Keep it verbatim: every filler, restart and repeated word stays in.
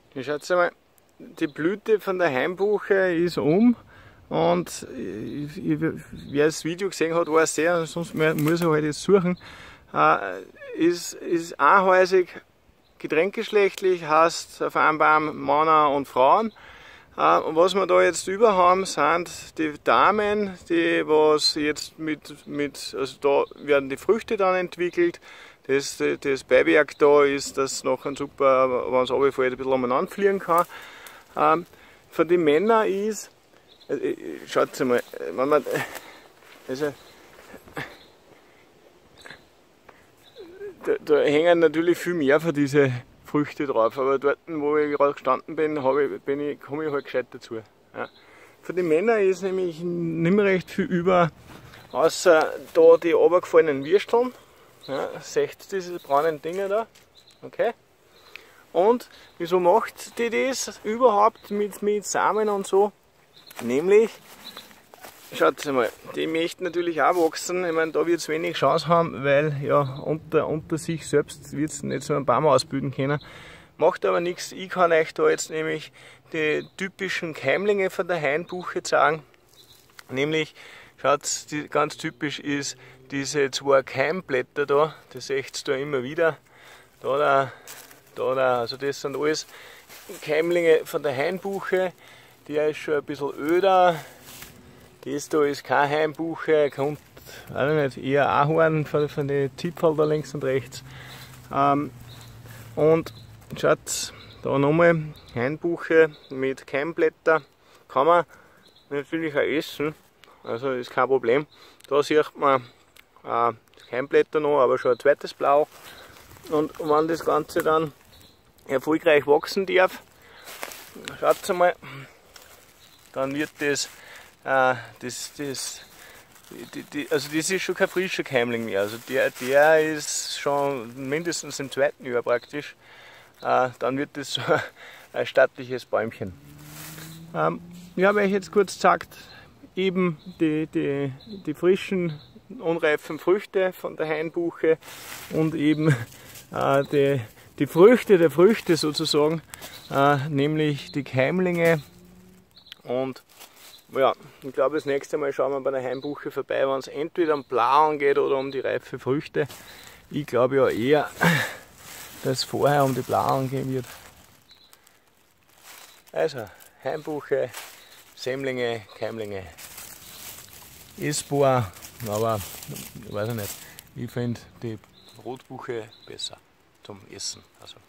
Hier schaut mal, die Blüte von der Hainbuche ist um und ich, ich, wer das Video gesehen hat, weiß sehr, sonst muss er halt jetzt suchen. Äh, ist, ist einhäusig, getränkgeschlechtlich, heißt auf einem Baum Männer und Frauen. Uh, und was wir da jetzt über haben, sind die Damen, die was jetzt mit, mit, also da werden die Früchte dann entwickelt. Das, das Beiwerk da ist, dass es nachher super, wenn es runterfällt, ein bisschen umeinander fliegen kann. Uh, für die Männer ist, äh, schaut mal, wenn man, also, da, da hängen natürlich viel mehr von diesen Früchte drauf, aber dort, wo ich gerade gestanden bin, ich, bin ich, komme ich halt gescheit dazu. Ja. Für die Männer ist nämlich nicht mehr recht viel über, außer da die runtergefallenen Würsteln. Ja, seht diese braunen Dinge da. Okay. Und wieso macht die das überhaupt mit, mit Samen und so? Nämlich, schaut mal, die möchten natürlich auch wachsen. Ich meine, da wird es wenig Chance haben, weil ja unter, unter sich selbst wird es nicht so einen Baum ausbilden können. Macht aber nichts. Ich kann euch da jetzt nämlich die typischen Keimlinge von der Hainbuche zeigen. Nämlich, schaut, die, ganz typisch ist diese zwei Keimblätter da. Das seht ihr da immer wieder. Da, da, da, da. Also das sind alles Keimlinge von der Hainbuche. Der ist schon ein bisschen öder. Das da ist keine Hainbuche, kommt weiß nicht, eher Ahorn von, von den Zipfel da links und rechts. Ähm, und schaut, da nochmal Hainbuche mit Keimblätter. Kann man natürlich auch essen, also ist kein Problem. Da sieht man äh, Keimblätter noch, aber schon ein zweites Blau. Und wenn das Ganze dann erfolgreich wachsen darf, schaut mal, dann wird das Uh, das, das, die, die, also das ist schon kein frischer Keimling mehr, also der, der ist schon mindestens im zweiten Jahr praktisch, uh, dann wird das so ein stattliches Bäumchen. Um, ich habe euch jetzt kurz gezeigt, eben die, die, die frischen, unreifen Früchte von der Hainbuche und eben uh, die, die Früchte der Früchte sozusagen, uh, nämlich die Keimlinge. Und ja, ich glaube, das nächste Mal schauen wir bei der Hainbuche vorbei, wenn es entweder um Blauen geht oder um die reife Früchte. Ich glaube ja eher, dass es vorher um die Blauen gehen wird. Also, Hainbuche, Sämlinge, Keimlinge. Essbar, aber ich weiß nicht. Ich finde die Rotbuche besser zum Essen. Also.